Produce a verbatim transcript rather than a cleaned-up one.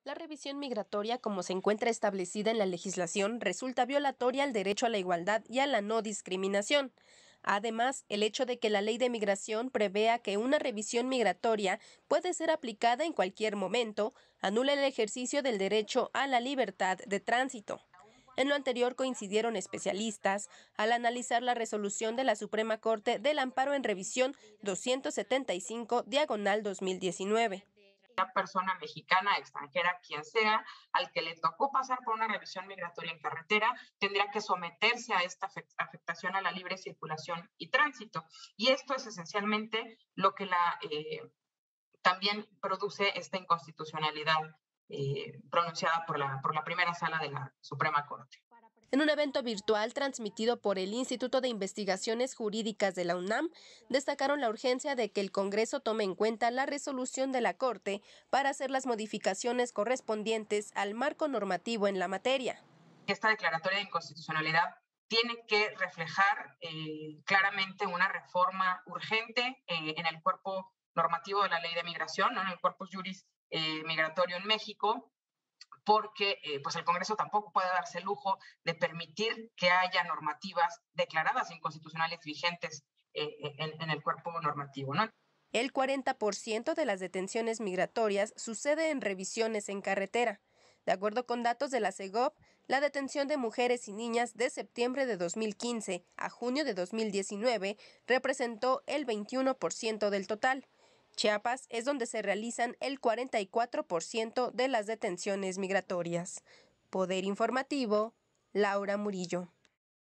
La revisión migratoria, como se encuentra establecida en la legislación, resulta violatoria al derecho a la igualdad y a la no discriminación. Además, el hecho de que la ley de migración prevea que una revisión migratoria puede ser aplicada en cualquier momento, anula el ejercicio del derecho a la libertad de tránsito. En lo anterior coincidieron especialistas al analizar la resolución de la Suprema Corte del Amparo en Revisión doscientos setenta y cinco diagonal dos mil diecinueve. Una persona mexicana, extranjera, quien sea, al que le tocó pasar por una revisión migratoria en carretera, tendría que someterse a esta afectación a la libre circulación y tránsito. Y esto es esencialmente lo que la, eh, también produce esta inconstitucionalidad eh, pronunciada por la, por la primera sala de la Suprema Corte. En un evento virtual transmitido por el Instituto de Investigaciones Jurídicas de la UNAM, destacaron la urgencia de que el Congreso tome en cuenta la resolución de la Corte para hacer las modificaciones correspondientes al marco normativo en la materia. Esta declaratoria de inconstitucionalidad tiene que reflejar eh, claramente una reforma urgente eh, en el cuerpo normativo de la ley de migración, ¿no? En el corpus juris eh, migratorio en México, porque eh, pues el Congreso tampoco puede darse el lujo de permitir que haya normativas declaradas inconstitucionales vigentes eh, en, en el cuerpo normativo, ¿no? El cuarenta por ciento de las detenciones migratorias sucede en revisiones en carretera. De acuerdo con datos de la Segov, la detención de mujeres y niñas de septiembre de dos mil quince a junio de dos mil diecinueve representó el veintiuno por ciento del total. Chiapas es donde se realizan el cuarenta y cuatro por ciento de las detenciones migratorias. Poder Informativo, Laura Murillo.